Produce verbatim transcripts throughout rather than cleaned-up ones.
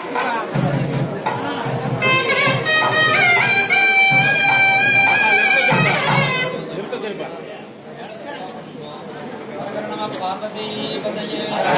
पार्वती पतये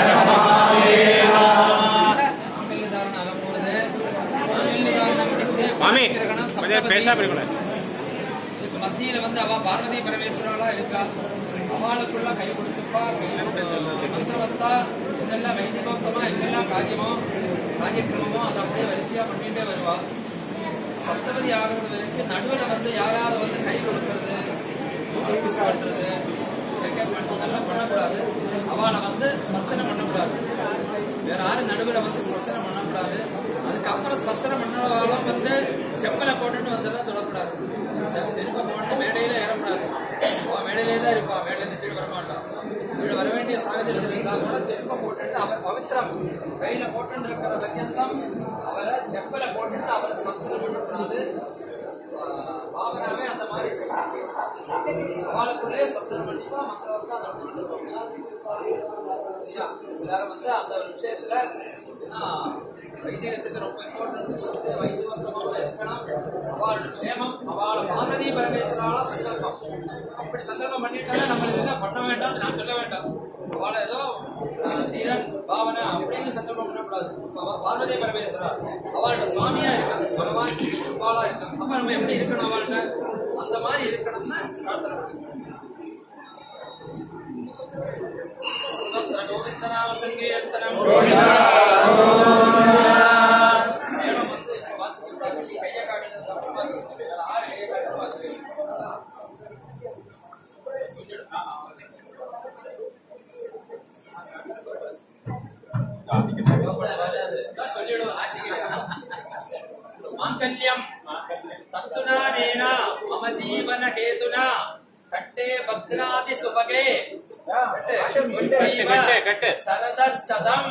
மத்தியில வந்து அவ பார்வதி பரமேஸ்வரர்களா இருக்கா. அவளுக்குள்ள கை கொடுத்துப்பா, மந்திரவத்தா இதெல்லாம் வைதிகோத்தமா எங்கெல்லாம் காரியமோ காரியக்கிரமமோ அதை அப்படியே வரிசையா பண்ணிட்டே வருவா. சப்தபதி ஆகிறது வரைக்கும் நடுவில் வந்து யாராவது வந்து கை கொடுக்கறது, பண்றது, அதெல்லாம் பண்ணக்கூடாது. அவளை வந்து ஸ்பர்சனம் பண்ணக்கூடாது. வேற யாரும் நடுவில் வந்து ஸ்பர்சனம் பண்ணக்கூடாது. அதுக்கப்புறம் ஸ்பர்சனம் பண்ணவாலும் வந்து செப்பலை போட்டுட்டு வந்தெல்லாம் தொடக்கூடாது. செருப்பை போட்டு மேடையில ஏறக்கூடாது. அவன் மேடையிலே தான் இருப்பா, மேடையில கீழே வரமாட்டான். கீழே வர வேண்டிய சாகத்தில் இருந்தா கூட செருப்பை போட்டுட்டு அவர் பவித்திரம் கையில போட்டு இருக்கிற பர்யந்தம் அவரை செப்பலை போட்டுட்டு அவரை ஸ்பர்சனம் பண்ணக்கூடாது. பாவனாவே அந்த மாதிரி அவளுக்குள்ளே ஸ்பர்சனம் பண்ணிப்பா. மற்றவர்கள் அதை எல்லாரும் வந்து அந்த ஒரு விஷயத்துல வைத்தியத்துக்கு ரொம்ப இம்பார்ட்டன்ஸ் கொடுத்து வைத்தியமாக இருக்கணும். அவளோட க்ஷேமம் அவளை பார்வதி பரமேஸ்வரால சங்கல்பம். அப்படி சங்கல்பம் பண்ணிட்டாலே நம்ம இதெல்லாம் பண்ண வேண்டாம், நான் சொல்ல வேண்டாம். அவளை ஏதோ தீரன் பாவனா அப்படின்னு சங்கல்பம் பண்ணக்கூடாது. பார்வதி பரமேஸ்வரா அவளோட சுவாமியா இருக்காது, பகவான் அவளா இருக்கா. அப்ப நம்ம எப்படி இருக்கணும், அவள்கிட்ட அந்த மாதிரி இருக்கணும்னு பிரார்த்தனை பண்ணிக்கணும். கோவிந்தநாம சங்கீர்த்தனம் கைய காட்டுறது ஆறு கைய காட்டு வாசிக்கிறேன். சொல்லிவிடுவோம். மாங்கல்யம் தத்துனானேனா மம ஜீவன ஹேதுனா கட்டே பத்ராதி சுபகே சரத சதம்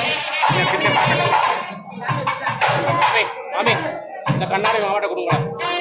இந்த கண்ணாடி மாவட்ட கொடுங்க.